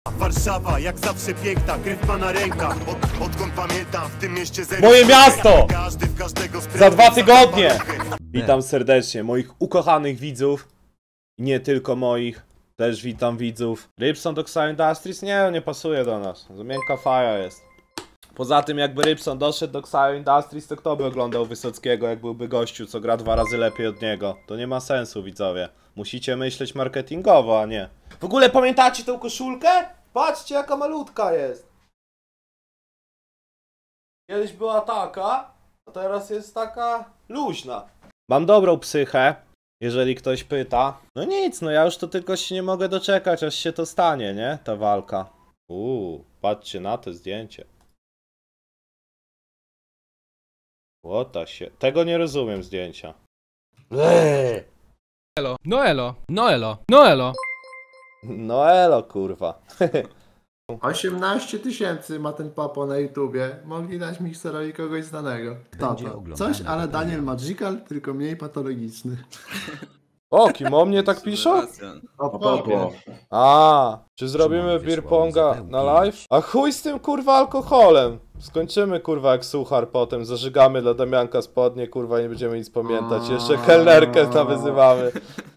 Warszawa jak zawsze piękna, krew ma na rękach. Odkąd pamiętam w tym mieście moje miasto! Każdy w każdego Za 2 tygodnie! Witam serdecznie moich ukochanych widzów. Nie tylko moich. Też witam widzów. Rybson do Xayo Industries? Nie pasuje do nas. Za miękka faja jest. Poza tym jakby Rybson doszedł do Xayo Industries, to kto by oglądał Wysockiego, jak byłby gościu, co gra 2 razy lepiej od niego? To nie ma sensu, widzowie. Musicie myśleć marketingowo, a nie. W ogóle pamiętacie tą koszulkę? Patrzcie, jaka malutka jest. Kiedyś była taka, a teraz jest taka luźna. Mam dobrą psychę, jeżeli ktoś pyta. No nic, no ja już to tylko się nie mogę doczekać, aż się to stanie, nie? Ta walka. Patrzcie na to zdjęcie. Łota się. Tego nie rozumiem zdjęcia. Elo. No elo. No elo. No elo. No elo, kurwa. 18 000 ma ten papo na YouTubie. Mogli dać mikserowi kogoś znanego. Tato. Coś, ale Daniel Magical, tylko mniej patologiczny. O, kim o mnie tak piszą? O papo. A, czy zrobimy beer ponga na live? A chuj z tym kurwa alkoholem. Skończymy kurwa jak suchar potem, zażygamy dla Damianka spodnie, kurwa nie będziemy nic pamiętać. Jeszcze kelnerkę nawyzywamy.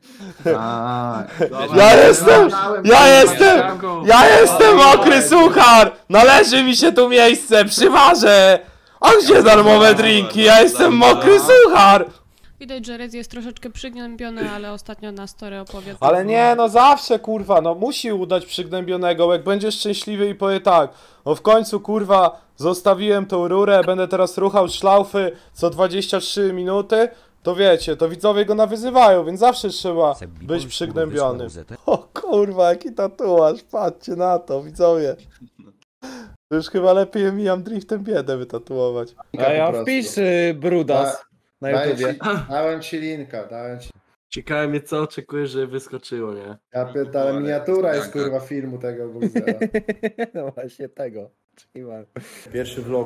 Ja jestem mokry suchar! Należy mi się tu miejsce, przyważę! A gdzie darmowe drinki? Ja jestem mokry suchar! Widać, że Rez jest troszeczkę przygnębiony, ale ostatnio na story opowiadał. Ale nie, no zawsze kurwa, no musi udać przygnębionego, jak będzie szczęśliwy i powie tak. No w końcu kurwa zostawiłem tą rurę, będę teraz ruchał szlaufy co 23 minuty. To wiecie, to widzowie go nawyzywają, więc zawsze trzeba być przygnębionym. O kurwa, jaki tatuaż, patrzcie na to, widzowie. To już chyba lepiej mijam driftem biedę wytatuować. A ja wpisz Brudas na YouTubie. Dałem ci linka, dałem ci. Ciekawe mnie co oczekujesz, że wyskoczyło, nie? Ja pytam, miniatura jest kurwa filmu tego Guzera. No właśnie tego. Pierwszy vlog.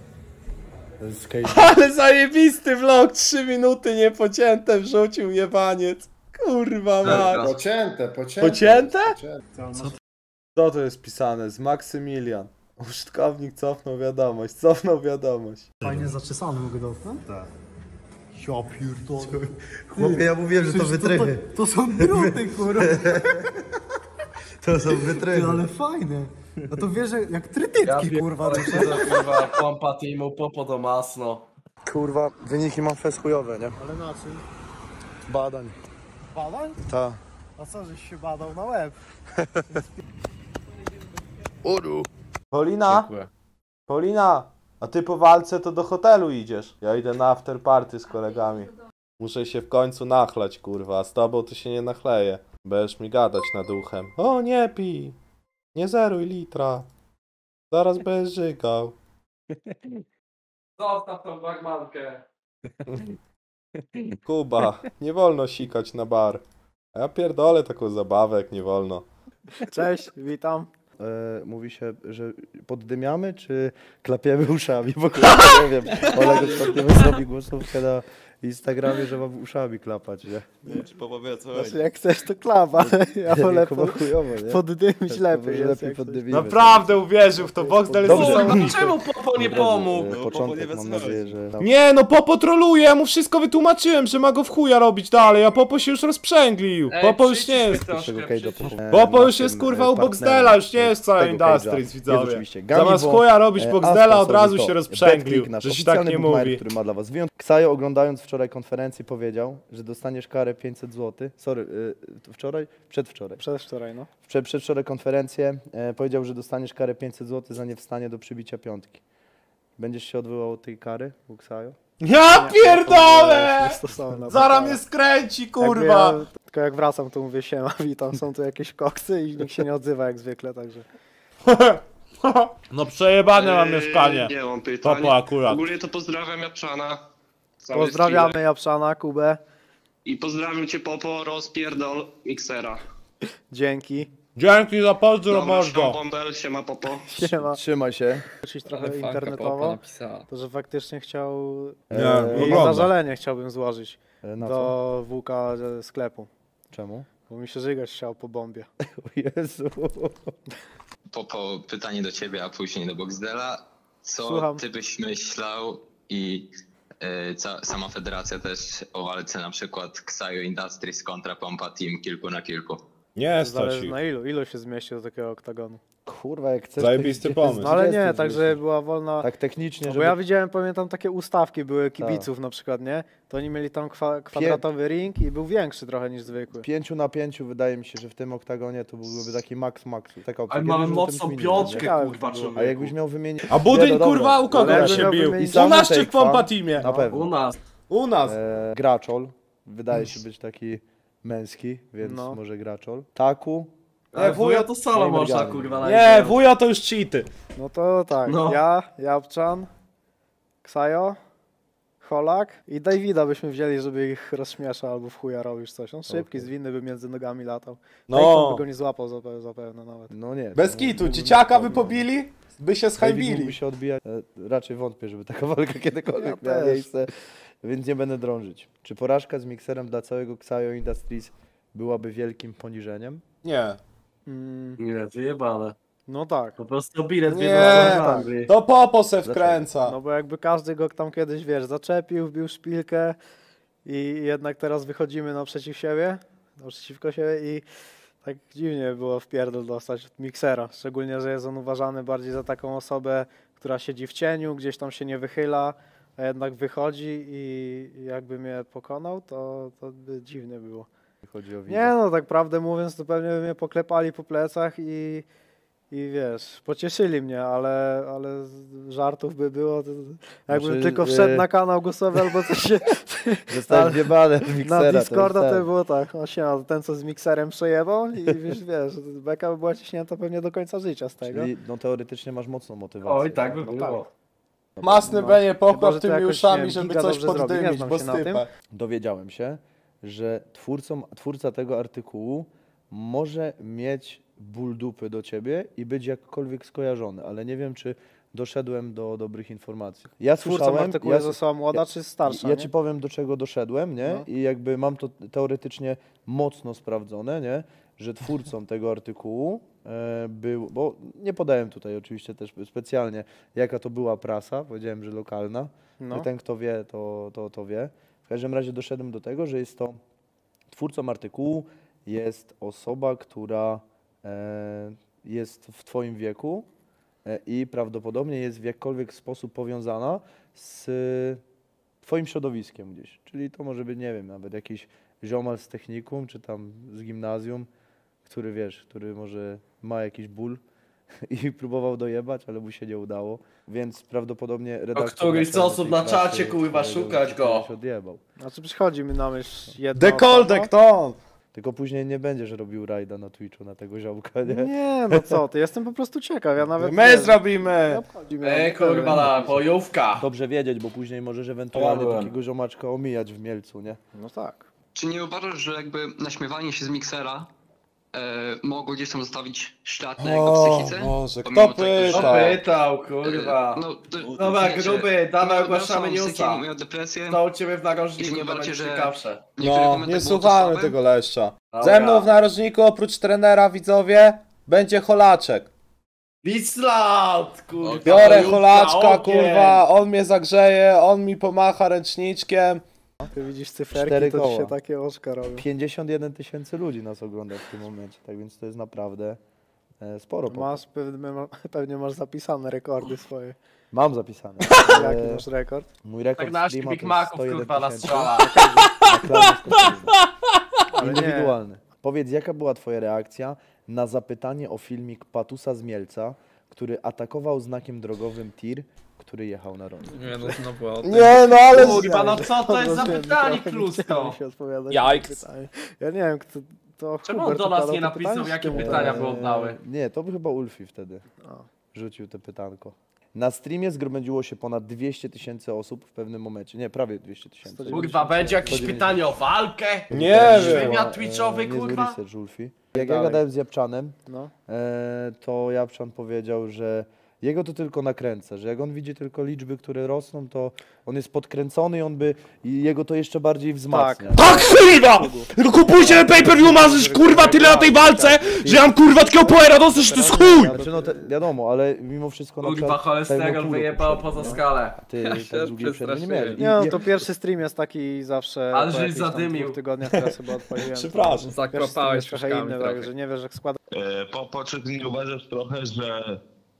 Ale zajebisty vlog, 3 minuty niepocięte wrzucił jebaniec. Kurwa mać. Pocięte. Pocięte? Co to jest pisane? Z Maksymilian. Użytkownik cofnął wiadomość. Fajnie zaczesany mogę dotknąć? Tak. Ja pierdolę. Chłopie, ja mówiłem, że to wytrychy. To są druty, kurwa. To są wytrychy. Ale fajne. No to wiesz, że jak trytytki, kurwa. Kurwa, pompa teamu, popo to masno. Kurwa, wyniki mam fest chujowe, nie? Ale na czym? Badań. Badań? Ta. A co, żeś się badał na łeb? Paulina, a ty po walce to do hotelu idziesz. Ja idę na after party z kolegami. Muszę się w końcu nachlać, kurwa, a z tobą to się nie nachleję. Będziesz mi gadać nad uchem. O, nie pij! Nie zeruj litra. Zaraz będziesz żygał. Zostaw tą bagmankę. Kuba, nie wolno sikać na bar. A ja pierdolę taką zabawę, jak nie wolno. Cześć, witam. Mówi się, że poddymiamy, czy klapiemy uszami? Bo nie wiem. Oleg ostatnio zrobi głosówkę na Instagramie, że mam uszami klapać, nie? Czy popowie co Znaczy, jak chcesz, to klap, ale ja wolę chujowo, nie? poddymić lepiej. Jest, Lepiej jak poddymimy. Naprawdę uwierzył w to, Boxdel jest niesamowity. Czemu popo nie pomógł? Początek mam nadzieję, że... Nie, no Popo troluje, ja mu wszystko wytłumaczyłem, że ma go w chuja robić dalej, a Popo się już rozprzęglił. Popo już nie jest... Popo już jest kurwa u Boxdela, już nie jest cała Industries, widzowie. Zamiast chuja robić Boxdela, od razu się rozprzęglił, że się tak nie mówi. Który ma dla was wyjątek. Xayo, oglądając wczoraj konferencję, powiedział, że dostaniesz karę 500 zł. Sorry, wczoraj? Przedwczoraj. Przedwczoraj, no. Przedwczoraj konferencję, powiedział, że dostaniesz karę 500 zł za niewstanie do przybicia piątki. Będziesz się odwołał od tej kary, Xayo? Ja pierdolę! Stosowna. Zara mnie skręci, kurwa! Tylko jak wracam, to mówię siema, witam, są tu jakieś koksy i nikt się nie odzywa jak zwykle, także... No przejebane mam mieszkanie. Nie mam pytań. Popo akurat. Ogólnie to pozdrawiam Japczana. Pozdrawiamy Japszana, Kubę. I pozdrawiam cię Popo, rozpierdol miksera. Dzięki. Dzięki za pozdro, Dobra, mordo. bąbel, siema Popo. Siema. Trzymaj się. Coś trochę internetowo, to że faktycznie chciał... Nie, zażalenie chciałbym złożyć Na co? do WK sklepu. Czemu? Bo mi się żygać chciał po bombie. O Jezu. Popo, pytanie do ciebie, a później do Boxdela. Co Słucham. ty byś myślał i sama federacja też o walce na przykład Xayo Industries kontra Pompa Team kilku na kilku? Nie stać Zależy ich. na ilu się zmieści do takiego oktagonu. Kurwa, jak chcesz... Zajebisty to pomysł. No ale nie, 20 tak żeby zmieścić. była wolna... Tak technicznie, No, żeby... bo ja widziałem, pamiętam, takie ustawki były kibiców na przykład, nie? To oni mieli tam kwadratowy ring i był większy trochę niż zwykły. 5 na 5 wydaje mi się, że w tym oktagonie to byłby taki max. Taka opcja. Ale mamy Kiedyś o tym mocną kminiłem, piątkę, Ciekawe kurwa, by było. nie? A człowieku. jakbyś miał wymienić... A budyń, Nie, no dobra. kurwa, u kogo Ale on się miałbym bił? mieć- U nas czy Take w Pompa Fan? Teamie? Na pewno. U nas. U nas. Graczol wydaje się być taki męski, więc No. może Graczol. Taku. Ale wuja to solo Nie, można, Mergani. kurwa, Nie, najpierw. wuja to już cheaty. No to tak, No. ja, Japczan, Ksajo, Holak i Davida byśmy wzięli, żeby ich rozśmieszał albo w chuja robił coś. On szybki, zwinny by między nogami latał. No. by go nie złapał zapewne nawet. No nie. Bez to kitu, mógłby dzieciaka mieć by problem. pobili, by się David schajbili. mógłby się odbijać. Raczej wątpię, żeby taka walka kiedykolwiek Ja miała też. miejsce, więc nie będę drążyć. Czy porażka z mikserem dla całego Xayo Industries byłaby wielkim poniżeniem? Nie. Mm, Nie, wyjebane. no tak. Po prostu bilet w Nie. jedną stronę Anglii. To Popo se wkręca. No bo jakby każdy go tam kiedyś, wiesz, zaczepił, wbił szpilkę i jednak teraz wychodzimy naprzeciw siebie, naprzeciwko siebie i tak dziwnie było w pierdol dostać od miksera. Szczególnie, że jest on uważany bardziej za taką osobę, która siedzi w cieniu, gdzieś tam się nie wychyla, a jednak wychodzi i jakby mnie pokonał, to by dziwnie było. Chodzi o Nie no, tak prawdę mówiąc, to pewnie by mnie poklepali po plecach i wiesz, pocieszyli mnie, ale żartów by było, to jakbym Znaczy, tylko wszedł na kanał głosowy albo coś się... Zostałem wjebany w Na miksera. Discorda to jest by było tak, no siema, ten co z mikserem przejebał i wiesz, beka by była ciśnięta pewnie do końca życia z tego. Czyli no teoretycznie masz mocną motywację. Oj, tak by było. Masny No. Benie Chyba, pokłap że to tymi jakoś, nie uszami, wiem, żeby giga coś dobrze zrobi, nie poddymić, znam bo się na tym. stypę. Dowiedziałem się, że twórca tego artykułu może mieć ból dupy do ciebie i być jakkolwiek skojarzony, ale nie wiem, czy doszedłem do dobrych informacji. Ja Twórcą słyszałem, artykułu jest osoba młoda czy starsza, ja nie? ci powiem, do czego doszedłem, nie? No. I jakby mam to teoretycznie mocno sprawdzone, nie? Że twórcą tego artykułu był, bo nie podałem tutaj oczywiście też specjalnie, jaka to była prasa, powiedziałem, że lokalna. No. Ten, kto wie, to wie. W każdym razie doszedłem do tego, że jest to twórcą artykułu, jest osoba, która jest w twoim wieku i prawdopodobnie jest w jakkolwiek sposób powiązana z twoim środowiskiem gdzieś. Czyli to może być, nie wiem, nawet jakiś ziomal z technikum, czy tam z gimnazjum, który wiesz, który może ma jakiś ból i próbował dojebać, ale mu się nie udało, więc prawdopodobnie redaktor... któryś z naczelny osób tej na prasy, czacie, kurwa, którego szukać go. się odjebał. Znaczy przychodzi mi na myśl jedna Dekoldek to! Tylko później nie będziesz robił rajda na Twitchu na tego ziomka, nie? Nie, no co ty, jestem po prostu ciekaw, ja nawet... My wiesz, zrobimy! nie obchodzi mnie, Kurwa, na bojówka. Dobrze wiedzieć, bo później możesz ewentualnie byłem. takiego ziomaczka omijać w Mielcu, nie? No tak. Czy nie uważasz, że jakby naśmiewanie się z miksera mogło gdzieś tam zostawić ślad na jego O psychice? Boże, Pomimo kto tego, że- pyta? Pytał, kurwa. Dobra, wiecie, gruby, dawaj miał ogłaszamy gorszą psychikę, newsa. miał depresję. To u ciebie w I narożniku, nie to uważacie, będzie że- ciekawsze. W niektórych No, momentach nie było to słuchamy słabe? tego leszcza. Dobra. Ze mną w narożniku oprócz trenera, widzowie, będzie Holaczek. Wislout, kurwa. Biorę bojówka, Holaczka, ogień. kurwa, on mnie zagrzeje, on mi pomacha ręczniczkiem. Ty widzisz 4 cyferki, to ci koła. się takie oczka robią. 51 000 ludzi nas ogląda w tym momencie, tak więc to jest naprawdę sporo. Masz, pewnie masz zapisane rekordy swoje. Mam zapisane. Jaki masz rekord? Mój rekord Tak nasz streama Big to jest Maców, 101 kurwa, na 000. strzała. Na klamę skoczową. Ale nie. Indywidualny. Powiedz, jaka była twoja reakcja na zapytanie o filmik Patusa z Mielca, który atakował znakiem drogowym tir, który jechał na rondo? Nie, no to było. Nie no, ale... Kurwa, no co to jest za Rozumiem, pytanie, trochę nie klusko? chciałem się odpowiadać Jajks. na to pytanie. Ja nie wiem, kto to Czemu on Hubert do nas układał nie to napisał, pytanie, jakie czy ty mu pytania dałeś? by oddały? Nie, to by chyba Ulfi wtedy rzucił te pytanko. Na streamie zgromadziło się ponad 200 000 osób w pewnym momencie. Nie, prawie 200 000. Kurwa, będzie jakieś 190. pytanie o walkę? Nie wiem. Wywiad twitchowy, Niezły kurwa? research, Ulfi. Jak ja Dalej. gadałem z Japczanem, No. to Japczan powiedział, że jego to tylko nakręca, że jak on widzi tylko liczby, które rosną, to on jest podkręcony i jego to jeszcze bardziej wzmacnia. Tak, kurwa! Tylko kupujcie ten pay-per-view, masz kurwa tyle na tej walce, że ja mam kurwa takiego poera dosyć, że to jest chuj! Znaczy, no wiadomo, ale mimo wszystko... Kurwa, cholesterol wyjebał poza skalę. Ty tak długiej przerwy nie mieli. Nie no, to pierwszy stream jest taki zawsze Ale po żeś jakichś tam zadymił. 2 tygodniach, teraz chyba odpaliłem. Przepraszam. Zakropałeś trochę trochę inny, tak, że nie wiesz jak składać. Czy ty nie uważasz trochę, że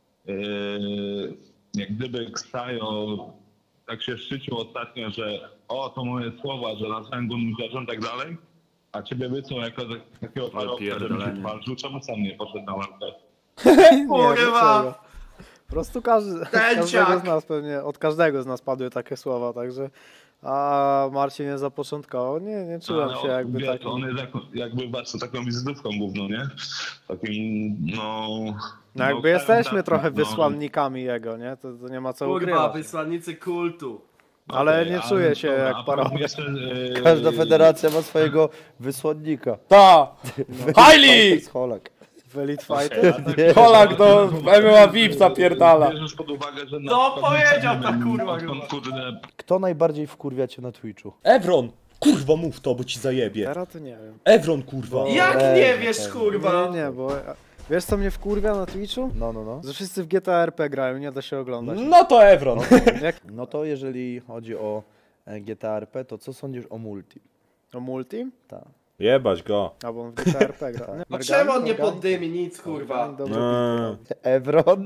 jak gdyby Ksajo tak się szczycił ostatnio, że to moje słowa, że nazwałem go nudziarzem i tak dalej, a ciebie wycą jako takiego farowca, żeby się walczył, czemu sam nie poszedł na walkę? Kurwa! Po prostu każdego z nas pewnie, od każdego z nas padły takie słowa, także... A Marcin je zapoczątkował. Nie czułem się jakby wiesz, takim... on jest jakby właśnie taką wizytówką główną, nie? Takim, No jakby jesteśmy trochę wysłannikami jego, nie? To nie ma co Kurwa, ukrywać. wysłannicy kultu. Ale nie czuję się jak parodia. Każda federacja ma swojego wysłannika. Ta! Haili! Holak. W Elite Fighter? Holak do MMA VIP zapierdala. Bierzesz pod uwagę, że No powiedział ta kurwa chyba. Kto najbardziej wkurwia cię na Twitchu? Evron! Kurwa mów to, bo ci zajebie. Teraz to nie wiem. Evron kurwa. Jak nie wiesz, kurwa? Nie, bo... Wiesz co mnie wkurwia na Twitchu? No. Że wszyscy w GTA RP grają, nie da się oglądać. No to Evron. No to jeżeli chodzi o GTA RP, to co sądzisz o multi? O multi? Tak. Jebać go. Albo on w GTA RP gra. No czemu on nie poddymi nic, kurwa? Dobrze. Evron?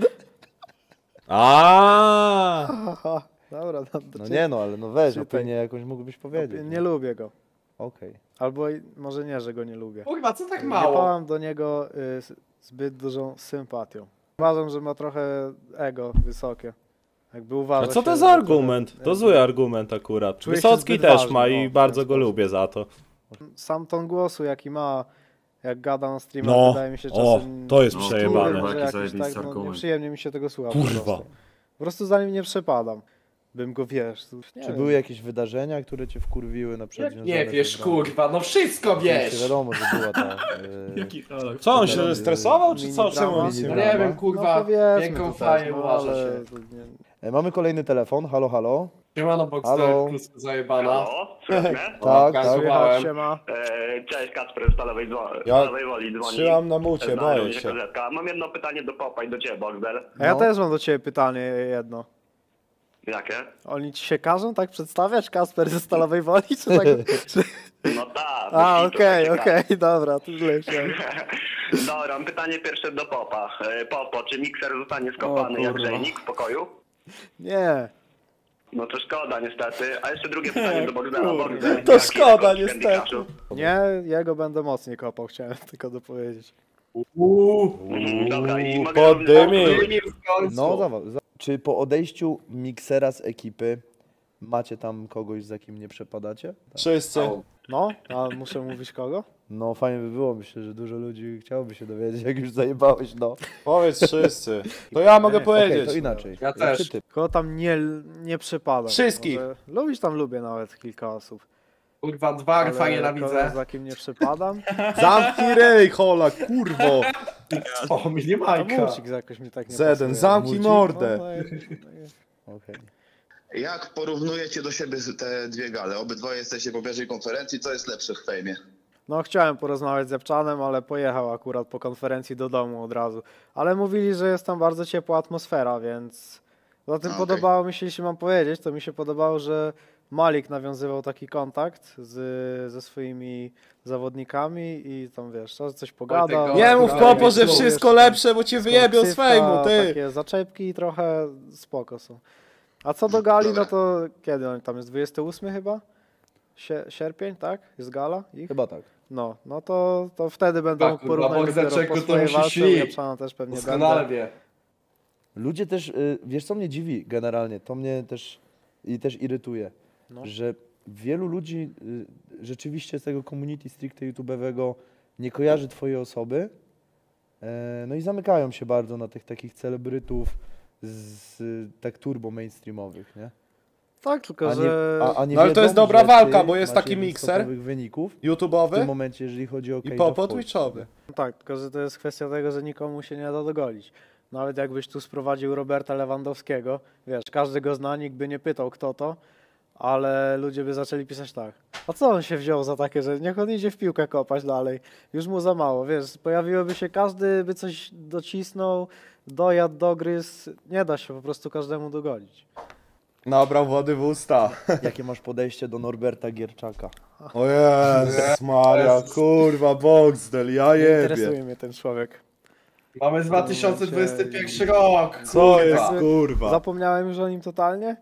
Dobra, no nie no, ale no weź, opinię jakąś mógłbyś powiedzieć. Nie lubię go. Okej. Albo może nie, że go nie lubię. Kurwa, co tak Nie mało? pałam do niego zbyt dużą sympatią. Uważam, że ma trochę ego wysokie. Jakby uważa A co się, to za argument? To zły argument akurat. Czuję się Wysocki zbyt też ważny, ma i w bardzo ten go sposób. lubię za to. Sam ton głosu, jaki ma, jak gada na streamach, No, wydaje mi się czasem... to jest bzdurny, przejebane. że jakiś nieprzyjemnie mi się tego słucha. Kurwa. Po prostu za nim nie przepadam. Bym go, wiesz... Czy były jakieś wydarzenia, które cię wkurwiły na przykład? Jak nie wiesz, kurwa, no wszystko wiesz! Wiadomo, że była ta... Co, on się stresował, czy co? Czemu Mini nic nie No ma? nie wiem, kurwa, powiedzmy jaką to faję też, uważa ale się. to nie- Mamy kolejny telefon, halo, halo. Siemano, Boxer, Halo. kluska zajebana. Tak. Słychać, siema. Cześć, Kacper z Stalowej Woli dzwoni. Trzymam na mucie, boję się. Mam jedno pytanie do Popa i do ciebie, Boxdel. A ja No. też mam do ciebie pytanie jedno. Jakie? Oni ci się każą tak przedstawiać, Kasper ze Stalowej Woli, czy tak? No tak. A, okej, dobra, to źle się. Dobra, mam pytanie pierwsze do Popa. Popo, czy mikser zostanie skopany jak grzejnik w pokoju? Nie. No to szkoda niestety. A jeszcze drugie pytanie do Boxdela. To szkoda niestety. Nie, jego będę mocniej kopał, chciałem tylko dopowiedzieć. Dobra, i mogę Poddymi. No, czy po odejściu miksera z ekipy macie tam kogoś, za kim nie przepadacie? Tak. Wszyscy. No, a muszę mówić kogo? No fajnie by było, myślę, że dużo ludzi chciałoby się dowiedzieć, jak już zajebałeś, no. Powiedz wszyscy. To ja mogę Okej, powiedzieć. to inaczej. Ja też. Ty. Kogo tam nie przypada. Wszystkich. Lubić tam lubię nawet kilka osób. Kurwa, dwa alfa Ale nienawidzę. kogo, za kim nie przypadam? Zamknij rej, Holak, kurwo. O, mi nie To majka. Mucik jakoś mi tak nie Zeden, pasuje. zamknij Mucik? mordę. Okej. Jak porównujecie do siebie te dwie gale? Obydwoje jesteście po pierwszej konferencji, co jest lepsze w fejmie? No chciałem porozmawiać z Japczanem, ale pojechał akurat po konferencji do domu od razu. Ale mówili, że jest tam bardzo ciepła atmosfera, więc... Za tym podobało mi się, jeśli mam powiedzieć, to mi się podobało, że Malik nawiązywał taki kontakt ze swoimi zawodnikami i tam wiesz, coś pogadał. Nie mów Popo, że wszystko lepsze, bo cię wyjebią z fejmu, ty. Takie zaczepki trochę spoko są. A co do gali, no to kiedy on tam jest? 28 chyba? Sierpień, tak? Jest gala ich? Chyba tak. No to wtedy będą Tak, kurwa, porównać Boxer dopiero po to swojej musi walce, szli. Japczana też pewnie Doskonale będę. wie. Ludzie też, wiesz co mnie dziwi generalnie, to mnie też irytuje, że wielu ludzi rzeczywiście z tego community stricte YouTube'owego nie kojarzy twojej osoby, no i zamykają się bardzo na tych takich celebrytów tak turbo mainstreamowych, nie? Tak, tylko A nie, że... a nie No ale to wiedzą, jest dobra że walka, ty bo jest masz taki jeden z mikser topowych wyników w tym YouTube'owy momencie, jeżeli chodzi o i Cage Popo of Fortune. Twitchowy. Tak, tylko że to jest kwestia tego, że nikomu się nie da dogolić. Nawet jakbyś tu sprowadził Roberta Lewandowskiego, wiesz, każdy go zna, nikt by nie pytał kto to, ale ludzie by zaczęli pisać tak. A co on się wziął za takie, że niech on idzie w piłkę kopać dalej, już mu za mało, wiesz, pojawiłoby się każdy, by coś docisnął, dojadł, dogryzł, nie da się po prostu każdemu dogonić. Nabrał wody w usta. Jakie masz podejście do Norberta Gierczaka? O Jezus Maria, kurwa, Boxdel, ja Nie jebie. interesuje mnie ten człowiek. Mamy 2021 rok. Co jest, kurwa? Zapomniałem już o nim totalnie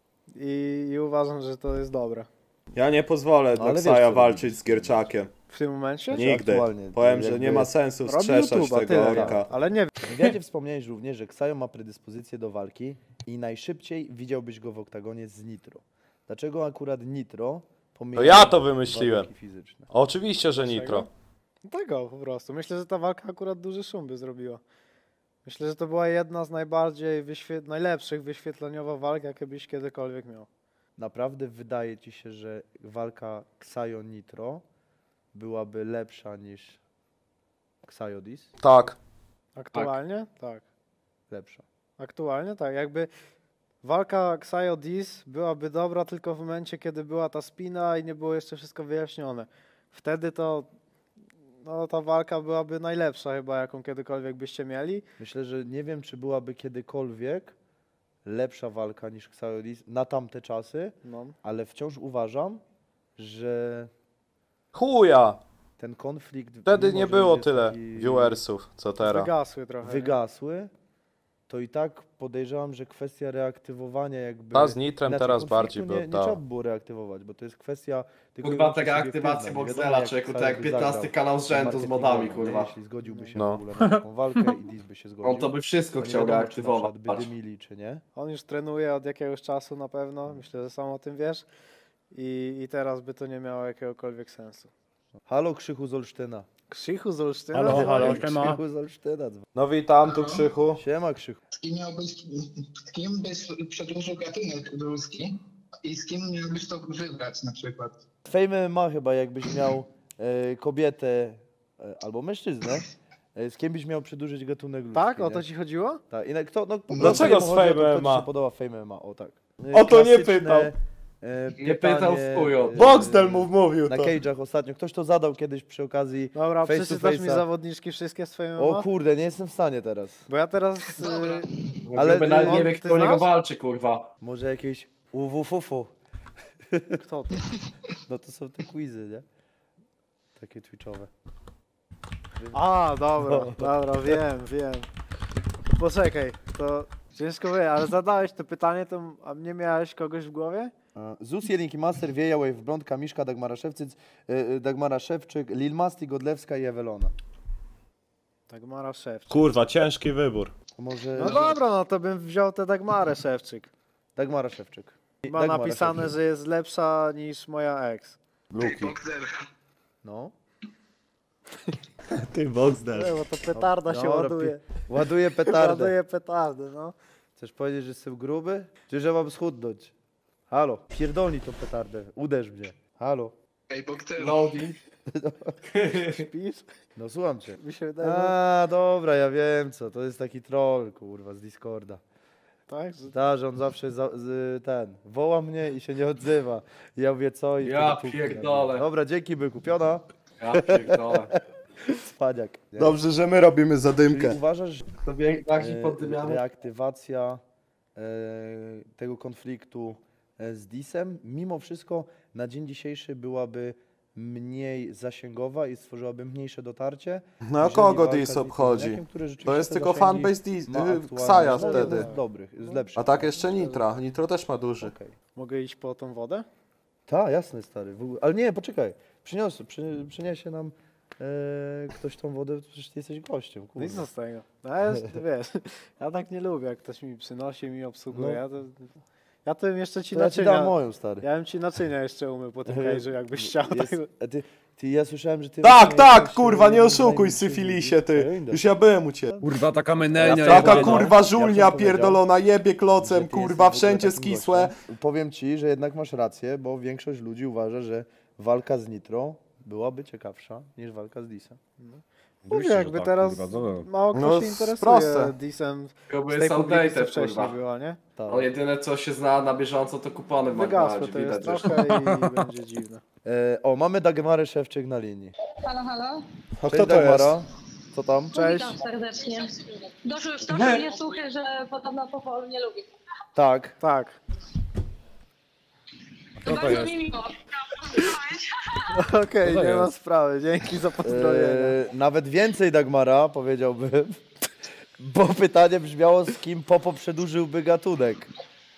i uważam, że to jest dobre. Ja nie pozwolę dla Ale wiesz, Ksaja co walczyć z Gierczakiem. W tym momencie? Nigdy. aktualnie, Powiem, jakby że nie ma sensu robi wskrzeszać YouTube'a, tego tyle, orka. ale nie W wywiadzie wspomniałeś również, że Ksajo ma predyspozycję do walki i najszybciej widziałbyś go w oktagonie z Nitro. Dlaczego akurat Nitro pomimo To ja to wymyśliłem. walki fizyczne? Oczywiście, że Nitro. tego po prostu. Myślę, że ta walka akurat duży szum by zrobiła. Myślę, że to była jedna z najbardziej najlepszych wyświetleniowo walk, jakie byś kiedykolwiek miał. Naprawdę wydaje ci się, że walka Ksajo Nitro byłaby lepsza niż Ksajo Dis? Tak. Aktualnie? Tak. Lepsza. Aktualnie tak. Jakby walka Ksajo Dis byłaby dobra tylko w momencie, kiedy była ta spina i nie było jeszcze wszystko wyjaśnione. Wtedy to no, ta walka byłaby najlepsza chyba, jaką kiedykolwiek byście mieli. Myślę, że nie wiem, czy byłaby kiedykolwiek lepsza walka niż Ksajo Dis na tamte czasy, No. ale wciąż uważam, że Chuja! ten konflikt... Wtedy mimo nie że było jest tyle taki viewersów, co teraz. Wygasły trochę. nie? wygasły, to i tak podejrzewam, że kwestia reaktywowania jakby... Ta z Nitrem Inaczej, teraz konfliktu bardziej by nie oddała. trzeba by było reaktywować, bo to jest kwestia... tylko Kurwa, i wyłącznie taka subiektywna. aktywacja Nie wiadomo, Boxdela, jak człowieku, Ksajo tak jak by 15 zagrał kanał z rzędu z modami, marketingowo, kurwa. Jeśli zgodziłby się No. w ogóle na taką walkę i Dis by się zgodził. On to by wszystko to nie chciał wiadomo, czy na reaktywować. przykład by dymili, czy nie. On już trenuje od jakiegoś czasu na pewno, myślę, że sam o tym wiesz. I teraz by to nie miało jakiegokolwiek sensu. Halo, Krzychu z Olsztyna. Krzychu z Olsztyna? Halo, halo, Krzychu z Olsztyna. No witam, tu Krzychu. Siema, Krzychu. Z kim byś przedłużył gatunek ludzki i z kim miałbyś to wybrać na przykład? Fame MMA chyba, jakbyś miał kobietę albo mężczyznę, z kim byś miał przedłużyć gatunek ludzki. Tak? O nie? to ci chodziło? Tak. I kto, no, Dlaczego z chodzi o to, Fame kto ci MMA? się podoba Fame MMA, o tak. O to nie Klasyczne, pytał. Nie pytał w chuju. Boxdel mu mówił Na to. cage'ach ostatnio. Ktoś to zadał kiedyś przy okazji Dobra, face to przeczytasz mi face'a. zawodniczki wszystkie swoje O kurde, nie jestem w stanie teraz. Bo ja teraz... Ale Ale nawet on- nie wie, ty kto u niego znasz? walczy, kurwa. Może jakieś uwufufu. Kto to? No to są te quizy, nie? Takie twitchowe. A, dobra, No. dobra, wiem. Poczekaj, to ciężko wie, ale zadałeś to pytanie, to, a nie miałeś kogoś w głowie? ZUS, Jelinki Master, Wieja, Wave, Blondka, Miszka, Dagmara Szewczyk, Lil Masti, Godlewska i Ewelona. Dagmara Szewczyk. Kurwa, ciężki wybór. Może... No dobra, no to bym wziął tę Dagmarę Szewczyk. Dagmara Szewczyk. Ma Dagmara napisane, Szewczyk. że jest lepsza niż moja ex. Luki. No. Ty Boxdel. Bo to petarda się Dobra, ładuje. Ładuje petardę. Ładuje petardę, no. Chcesz powiedzieć, że jestem gruby? Czy że mam schudnąć? Halo, pierdolnij tą petardę, uderz mnie. Halo. Ej, Boxdel. Loading. Śpisz? No słucham cię. Mi się wydaje, że... A, dobra, ja wiem co, to jest taki troll, kurwa, z Discorda. Tak? Że... Tak, że on zawsze woła mnie i się nie odzywa. I ja mówię co i Ja wtedy pierdolę. Dobra, dzięki byku, piona. Ja pierdolę. Spaniak. nie? Dobrze, że my robimy zadymkę. Czyli uważasz, że To bardziej poddymiamy. reaktywacja tego konfliktu z Disem mimo wszystko na dzień dzisiejszy byłaby mniej zasięgowa i stworzyłaby mniejsze dotarcie? No a jeżeli kogo walka Dis z obchodzi? Nitrozyniakiem, który rzeczywiście To jest te tylko zasięgi fanbase ma aktualnie. Ksaja No, wtedy. jeden z dobrych, z lepszych. A tak jeszcze Nitra. Nitro też ma duży. Okej. Mogę iść po tą wodę? Tak, jasne stary. W ogóle. Ale nie, poczekaj. Przyniesie nam ktoś tą wodę, przecież ty jesteś gościem. No i Kurwa. co z tego? No, ja, wiesz, ja tak nie lubię, jak ktoś mi przynosi, mi obsługuje. Ja to bym jeszcze ci To ja ci naczynia... dam moją, stary. Ja bym ci naczynia jeszcze umył po tym cage'u, jakbyś chciał. Jest, Tak. a ja słyszałem, że ty... Tak, właśnie tak, kurwa, nie jesteś oszukuj, najlepszy syfilisie, ty. windy. Już ja byłem u ciebie. Kurwa, taka menelnia. Taka jebana. kurwa żulnia Ja bym pierdolona, jebie że klocem, ty kurwa, jesteś w ogóle wszędzie takim skisłe. gościem. Powiem ci, że jednak masz rację, bo większość ludzi uważa, że walka z Nitro byłaby ciekawsza niż walka z Disem. Mówię, jakby teraz mało kto No, się interesuje. proste. Decent Jakby z tej są publicy update'y, wcześniej kurwa. była, nie? Tak. No jedyne co się zna na bieżąco to kupony w Wygasło McDonaldzie, to jest widać trochę zresztą. i będzie dziwne. O, mamy Dagmarę Szewczyk na linii. Halo, halo. A Cześć kto to jest? Dagmara, co tam? Cześć. Witam serdecznie. Doszły już trochę mnie słuchy, że podobno Popol nie lubi. Tak. Tak. To bardzo mi miło. Okej, nie ma sprawy. Dzięki za pozdrowienia. Nawet więcej Dagmara, powiedziałbym. Bo pytanie brzmiało, z kim Popo przedłużyłby gatunek.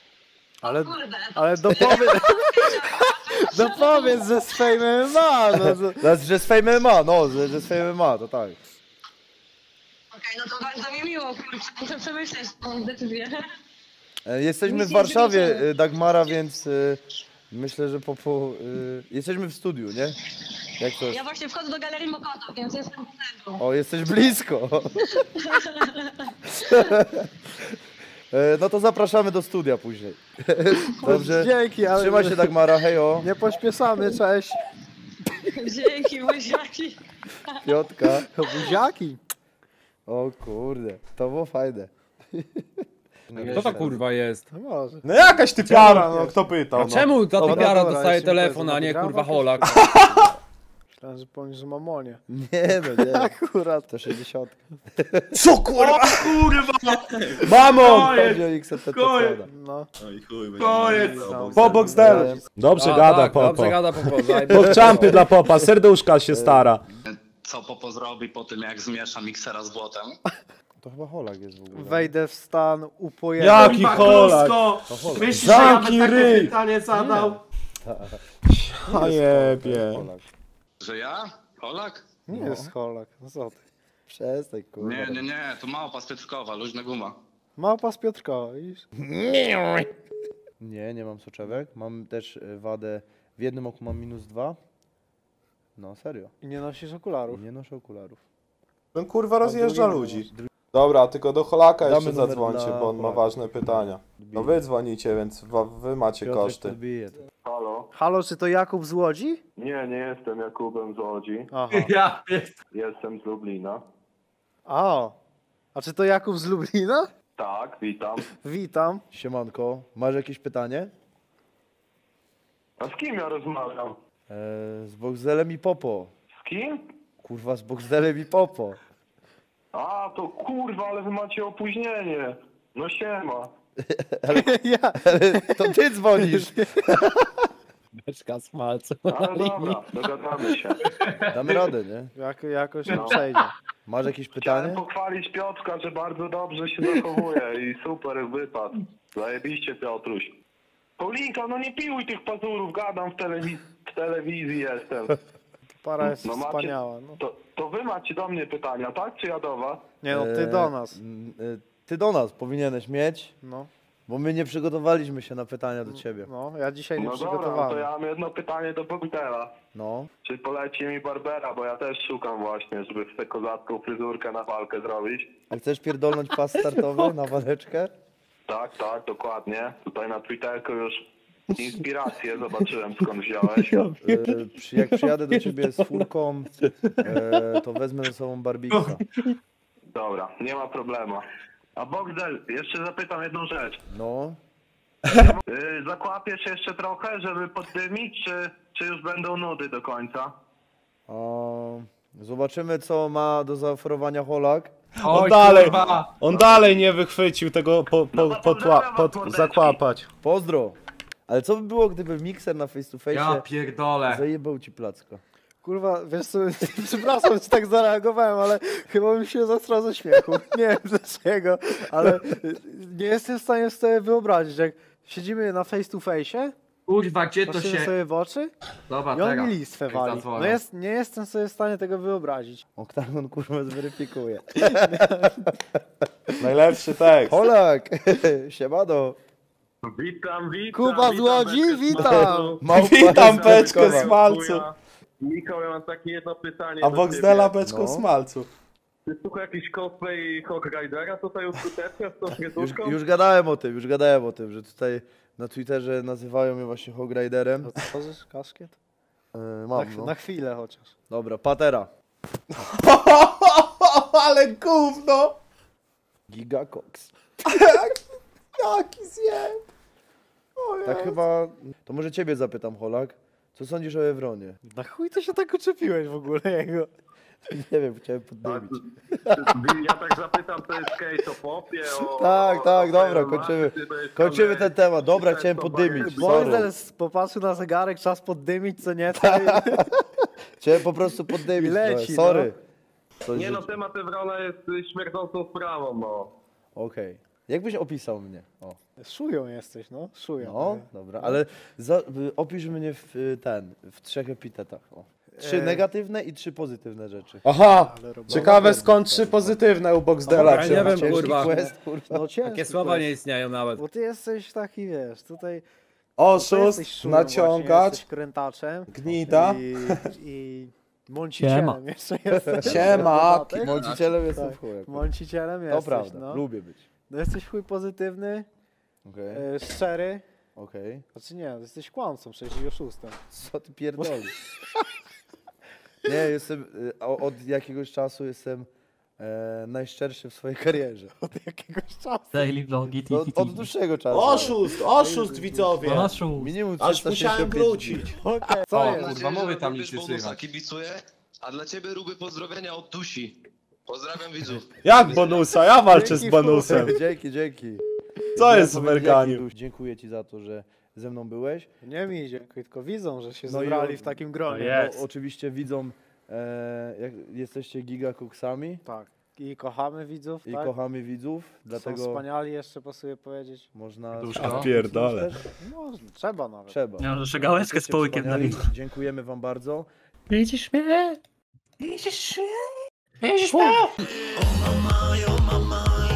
Ale dopowiedz, że z Fame MMA, no. Że z Fame MMA, no, że z Fame MMA, to tak. Okej, no to bardzo mi miło, kurczę. Muszę przemyśleć tą decyzję. Jesteśmy Nic w nie Warszawie, zrobicie. Dagmara, więc myślę, że Popo... Jesteśmy w studiu, nie? Jak to jest? Ja właśnie wchodzę do Galerii Mokotów, więc jestem w centrum. O, jesteś blisko. No to zapraszamy do studia później. Dobrze. Dzięki, ale... Trzymaj się Dagmara, hejo. Nie pośpieszamy, cześć. Dzięki, buziaki. Piotka. Buziaki. O kurde, to było fajne. Kto to kurwa jest? No może. No jakaś typiara, no kto pytał, A no. czemu ta Dobra, typiara dobra, dostaje jeśli telefon, to a nie jest kurwa nagrane, Holak? Myślałem, że powiesz, że mamonie. Nie no, nie. Akurat. To 60. Co kurwa? Kurwa! Mamo! Chodzi o XRP No. Oj chuj, Koniec. Po Boxdel. Dobrze gada Popo. Dobrze gada Popo. Pokczampy dla Popa, serduszka się stara. Co Popo zrobi po tym, jak zmiesza miksera z błotem? To chyba Holak jest w ogóle. Wejdę w stan upojenia. Jaki Holak? Myślisz, że ja bym Zamknij takie ryj. pytanie zadał? A jebie. Że ja? Holak? Nie jest Holak, no co ty. Przestań, kurwa. Nie, to małpa z Piotrkowa, luźna guma. Małpa z Piotrkowa, widzisz? Nie mam soczewek. Mam też wadę, w jednym oku mam -2. No, serio. I nie nosisz okularów. I nie noszę okularów. Ten kurwa rozjeżdża ludzi. Dobra, tylko do Holaka Damy jeszcze numer zadzwońcie, dla bo on ma Holaka. ważne pytania. No wy dzwonicie, więc wy macie Piotrek koszty. podbije. Halo? Halo, czy to Jakub z Łodzi? Nie jestem Jakubem z Łodzi. Aha. Ja Jestem z Lublina. A czy to Jakub z Lublina? Tak, witam. Witam. Siemanko, masz jakieś pytanie? A z kim ja rozmawiam? Z Boxdelem i Popo. Z kim? Kurwa, z Boxdelem i Popo. A, to kurwa, ale wy macie opóźnienie. No siema. Ja. To ty dzwonisz. Beczka smalcu. Ale dobra, dogadamy się. Damy radę, nie? Jakoś nie przejdzie. Masz jakieś Chciałem pytanie? pochwalić Piotrka, że bardzo dobrze się zachowuje i super wypad. Zajebiście, Piotruś. Paulinka, no nie piłuj tych pazurów, gadam w telewizji jestem. Para jest No macie- wspaniała. No. To wy macie do mnie pytania, tak? Czy ja do was? Nie no, ty do nas. Ty do nas powinieneś mieć, No, bo my nie przygotowaliśmy się na pytania do ciebie. no, ja dzisiaj nie No dobra, no przygotowałem. to ja mam jedno pytanie do Bogdela. No. Czy poleci mi Barbera, bo ja też szukam właśnie, żeby w tę kozacką fryzurkę na walkę zrobić. A chcesz pierdolnąć pas startowy na waleczkę? Tak, dokładnie. Tutaj na Twitterku już inspirację zobaczyłem, skąd wziąłeś. Jak przyjadę do ciebie z furką, to wezmę ze sobą Barbiksa. Dobra, nie ma problemu. A Bogdel, jeszcze zapytam jedną rzecz. No. Zakłapiesz jeszcze trochę, żeby poddymić, czy już będą nudy do końca? Zobaczymy, co ma do zaoferowania Holak. On dalej nie wychwycił tego zakłapać. Pozdro. Ale co by było, gdyby mikser na face to face Ja pierdolę. zajebał ci placka? Kurwa, wiesz co, przepraszam, że tak zareagowałem, ale chyba mi się zastrał ze śmiechu. Nie wiem dlaczego, ale nie jestem w stanie sobie wyobrazić, jak siedzimy na face to face, Kurwa, gdzie to patrzymy się... sobie w oczy Dobra, i on teraz. mi listwę Jak wali. zadzwonią. No nie jestem sobie w stanie tego wyobrazić. Oktagon kurwa zweryfikuje. Najlepszy tekst. Holak, siemano. Witam. Kuba z Łodzi, witam! Witam beczko smalcu. Michał, ja mam takie jedno pytanie. A do Boxdela ciebie. beczką smalcu. Czy słucha jakiś cosplay Hog Ridera tutaj uskutecznia z tą fryzurką? Już gadałem o tym, że tutaj na Twitterze nazywają mnie właśnie Hog Riderem. Otworzysz kaszkiet? Mam, no. Na chwilę chociaż. Dobra, patera. Ale gówno! Gigacox. Jaki zjem! Tak chyba... To może ciebie zapytam, Holak. Co sądzisz o Ewronie? Na chuj ty się tak uczepiłeś w ogóle jego? Nie wiem, chciałem poddymić. Ja tak zapytam, to jest case o popie, o... Tak, dobra, kończymy. kończymy ten temat. Dobra, chciałem poddymić. Sorry. Boyles popatrzył na zegarek, czas poddymić, co nie? Chciałem po prostu poddymić. I leci, Sorry. Nie no, temat Ewrona jest śmierdzącą sprawą, no. Okej. Jak byś opisał mnie? O. Szują jesteś, no. Szują. No, dobra, ale opisz mnie w 3 epitetach. O. 3 negatywne i 3 pozytywne rzeczy. Aha! Ciekawe skąd 3 pozytywne u Boxdela. Ja nie wiem, Ciężki kurwa. quest, kurwa. No ciężki Takie słowa quest. nie istnieją nawet. Bo ty jesteś taki, wiesz, tutaj... Oszust, jesteś szują właśnie, naciągacz, jesteś krętaczem. gnida. I mącicielem jeszcze jesteś. Siema. Mącicielem jestem Tak. w chuj. Mącicielem To jesteś, prawda, no. lubię być. No jesteś chuj pozytywny, Okej, szczery. okej. Znaczy nie, jesteś kłamcą przecież i oszustem. Co ty pierdolisz? Nie, jestem, od jakiegoś czasu jestem najszczerszy w swojej karierze. Od jakiegoś czasu. Daily vlogi, No, od dłuższego czasu. Oszust widzowie! Minimum Aż musiałem 365 wrócić. Okej, co Mam jest? nadzieję, że lubisz bonusa, kibicuję, a dla ciebie Ruby pozdrowienia od Dusi. Pozdrawiam widzów. Jak bonusa? Ja walczę z bonusem. Dzięki. Co jest w Powiedzieć, Merganiu? jaki Dziękuję ci za to, że ze mną byłeś. Nie mi idzie, tylko widzą, że się No i zebrali w takim gronie. No, oczywiście widzą, jak jesteście gigakoksami Tak. I kochamy widzów, i tak? kochamy widzów, Są dlatego wspaniali, jeszcze pasuje powiedzieć. można... A pierdolę. Można, trzeba nawet. Trzeba. Ja może gałeczkę z połykiem na Wspaniali. Dziękujemy wam bardzo. Widzisz mnie? Widzisz mnie? Widzisz mnie?